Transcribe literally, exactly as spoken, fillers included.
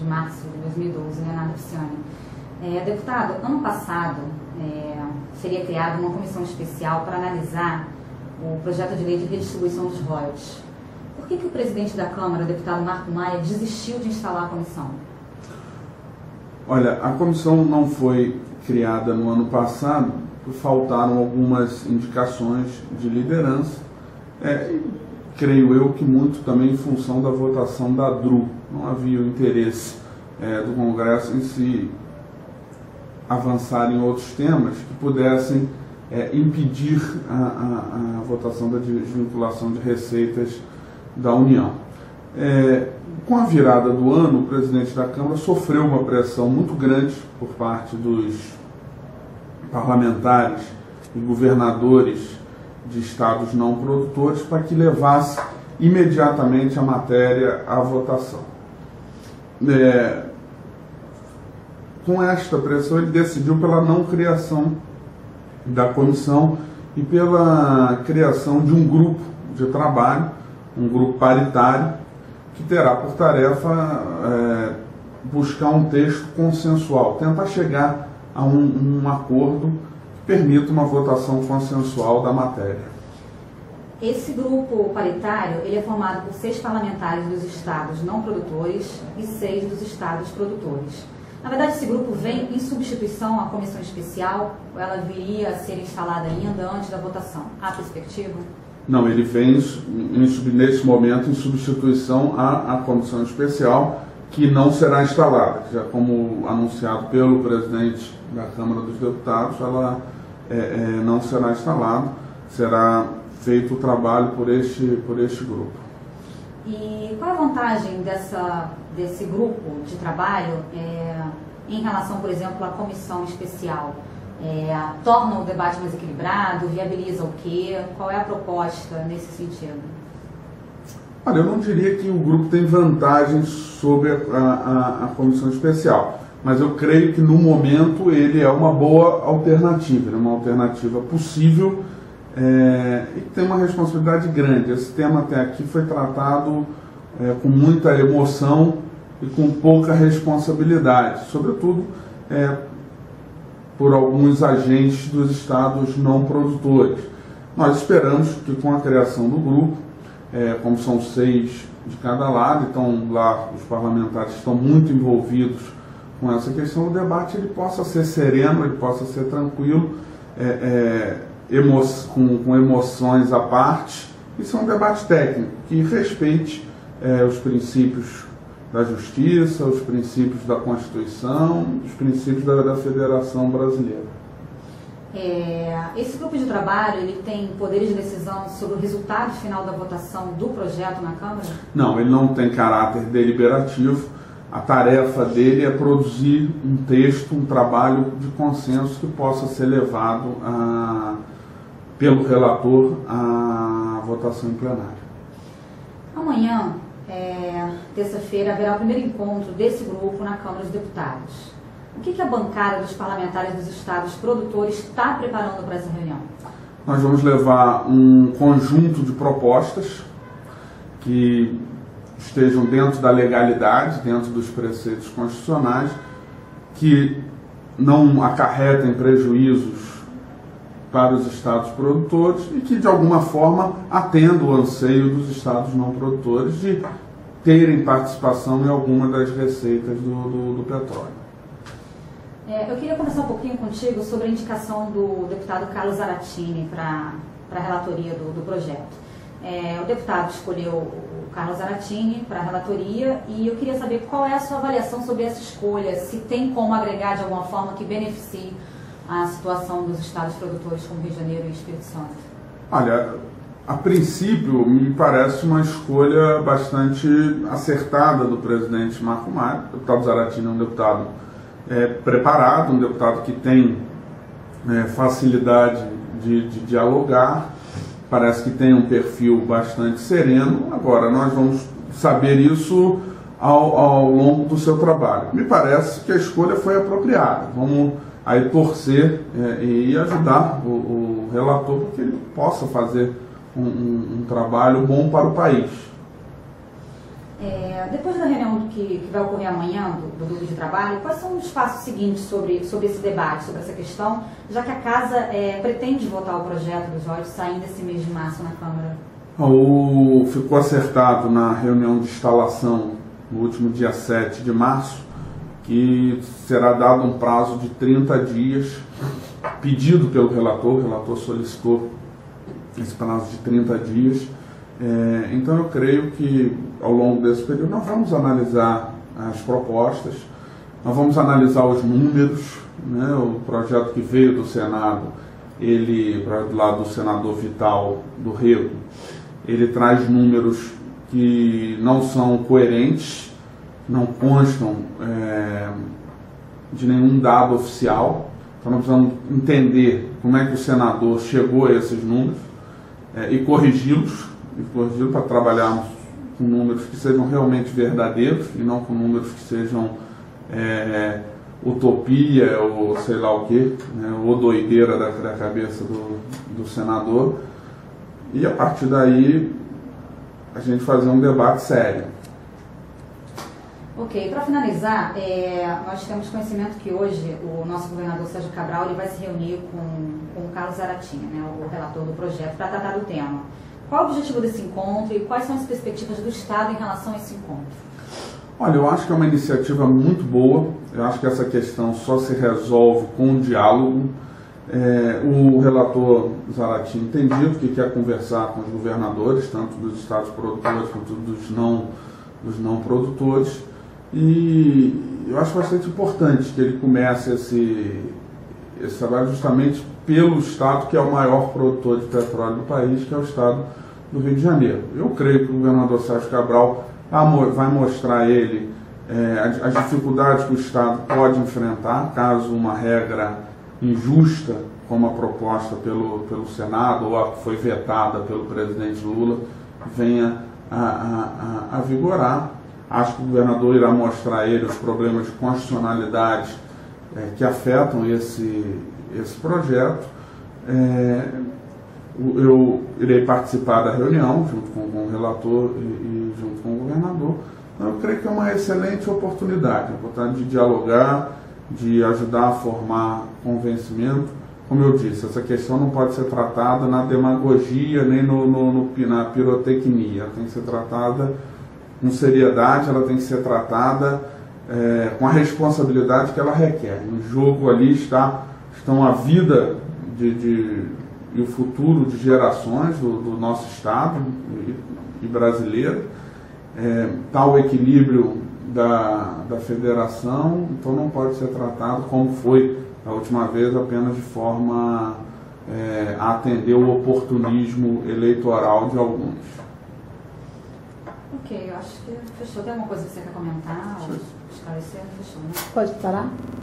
de março de dois mil e doze, Leonardo Pisciani. É, deputado, ano passado é, seria criada uma comissão especial para analisar o projeto de lei de redistribuição dos royalties. Por que que o presidente da Câmara, o deputado Marco Maia, desistiu de instalar a comissão? Olha, a comissão não foi criada no ano passado, faltaram algumas indicações de liderança, é, creio eu que muito também em função da votação da D R U. Não havia o interesse é, do Congresso em se avançar em outros temas que pudessem é, impedir a, a, a votação da desvinculação de receitas da União. É, com a virada do ano, o presidente da Câmara sofreu uma pressão muito grande por parte dos parlamentares e governadores de estados não produtores para que levasse imediatamente a matéria à votação. É, com esta pressão, ele decidiu pela não criação da comissão e pela criação de um grupo de trabalho, um grupo paritário, que terá por tarefa é, buscar um texto consensual, tentar chegar a um, um acordo que permita uma votação consensual da matéria. Esse grupo paritário ele é formado por seis parlamentares dos estados não produtores e seis dos estados produtores. Na verdade, esse grupo vem em substituição à comissão especial, ou ela viria a ser instalada ainda antes da votação? Há perspectiva? Não, ele vem em, nesse momento em substituição à, à comissão especial, que não será instalada. Já como anunciado pelo presidente da Câmara dos Deputados, ela é, é, não será instalada, será feito o trabalho por este, por este grupo. E qual é a vantagem dessa, desse grupo de trabalho é, em relação, por exemplo, à comissão especial? É, torna o debate mais equilibrado, viabiliza o quê? Qual é a proposta nesse sentido? Olha, eu não diria que o grupo tem vantagens sobre a, a, a comissão especial, mas eu creio que no momento ele é uma boa alternativa, é uma alternativa possível é, e tem uma responsabilidade grande. Esse tema até aqui foi tratado é, com muita emoção e com pouca responsabilidade, sobretudo é, por alguns agentes dos estados não produtores. Nós esperamos que com a criação do grupo, é, como são seis de cada lado, então lá os parlamentares estão muito envolvidos com essa questão, o debate ele possa ser sereno, ele possa ser tranquilo, é, é, emo com, com emoções à parte, e ser um debate técnico que respeite é, os princípios da justiça, os princípios da Constituição, os princípios da, da Federação Brasileira. É, esse grupo de trabalho ele tem poderes de decisão sobre o resultado final da votação do projeto na Câmara? Não, ele não tem caráter deliberativo. A tarefa dele é produzir um texto, um trabalho de consenso que possa ser levado a, pelo relator à votação em plenário. Amanhã, é, terça-feira, haverá o primeiro encontro desse grupo na Câmara dos Deputados. O que, que a bancada dos parlamentares dos estados produtores está preparando para essa reunião? Nós vamos levar um conjunto de propostas que estejam dentro da legalidade, dentro dos preceitos constitucionais, que não acarretem prejuízos para os estados produtores e que, de alguma forma, atendam o anseio dos estados não produtores de terem participação em alguma das receitas do, do, do petróleo. É, eu queria conversar um pouquinho contigo sobre a indicação do deputado Carlos Zaratini para a relatoria do, do projeto. É, o deputado escolheu o Carlos Zaratini para a relatoria e eu queria saber qual é a sua avaliação sobre essa escolha, se tem como agregar de alguma forma que beneficie a situação dos estados produtores como Rio de Janeiro e Espírito Santo. Olha, a princípio me parece uma escolha bastante acertada do presidente Marco Maia. O deputado Zaratini é um deputado é, preparado, um deputado que tem é, facilidade de, de dialogar, parece que tem um perfil bastante sereno. Agora, nós vamos saber isso ao, ao longo do seu trabalho. Me parece que a escolha foi apropriada. Vamos aí torcer é, e ajudar o, o relator para que ele possa fazer um, um, um trabalho bom para o país. É, depois da reunião que, que vai ocorrer amanhã do, do grupo de trabalho, quais são os passos seguintes sobre, sobre esse debate, sobre essa questão, já que a Casa é, pretende votar o projeto do Jorge saindo esse mês de março na Câmara? O, ficou acertado na reunião de instalação no último dia sete de março que será dado um prazo de trinta dias, pedido pelo relator, o relator solicitou esse prazo de trinta dias. É, então eu creio que ao longo desse período nós vamos analisar as propostas, nós vamos analisar os números, né? O projeto que veio do Senado, ele, do lado do senador Vital do Rego, ele traz números que não são coerentes, não constam é, de nenhum dado oficial. Então nós precisamos entender como é que o senador chegou a esses números é, e corrigi-los, e corrigi-los para trabalharmos com números que sejam realmente verdadeiros e não com números que sejam é, utopia ou sei lá o que, né, ou doideira da, da cabeça do, do senador. E a partir daí a gente fazer um debate sério. Ok, para finalizar, é, nós temos conhecimento que hoje o nosso governador Sérgio Cabral ele vai se reunir com, com o Carlos Zarattini, né, o relator do projeto, para tratar do tema. Qual o objetivo desse encontro e quais são as perspectivas do Estado em relação a esse encontro? Olha, eu acho que é uma iniciativa muito boa, eu acho que essa questão só se resolve com o diálogo. É, o relator Zarattini tem dito que quer conversar com os governadores, tanto dos estados produtores quanto dos não, dos não produtores, e eu acho bastante importante que ele comece esse, esse trabalho justamente pelo estado que é o maior produtor de petróleo do país, que é o estado do Rio de Janeiro. Eu creio que o governador Sérgio Cabral vai mostrar a ele é, as dificuldades que o estado pode enfrentar caso uma regra injusta, como a proposta pelo, pelo Senado ou a que foi vetada pelo presidente Lula, venha a, a, a, a vigorar. Acho que o governador irá mostrar a ele os problemas de constitucionalidade é, que afetam esse, esse projeto. É, eu irei participar da reunião junto com, com o relator e, e junto com o governador. Então, eu creio que é uma excelente oportunidade, a oportunidade de dialogar, de ajudar a formar convencimento. Como eu disse, essa questão não pode ser tratada na demagogia nem no, no, no, na pirotecnia. Ela tem que ser tratada com seriedade, ela tem que ser tratada é, com a responsabilidade que ela requer. No jogo ali está, estão a vida de, de, e o futuro de gerações do, do nosso Estado e, e brasileiro. É, está o equilíbrio da, da federação, então não pode ser tratado como foi a última vez, apenas de forma é, a atender o oportunismo eleitoral de alguns. Ok, eu acho que fechou. Tem alguma coisa que você quer comentar? Esclarecer? Fechou, né? Pode parar?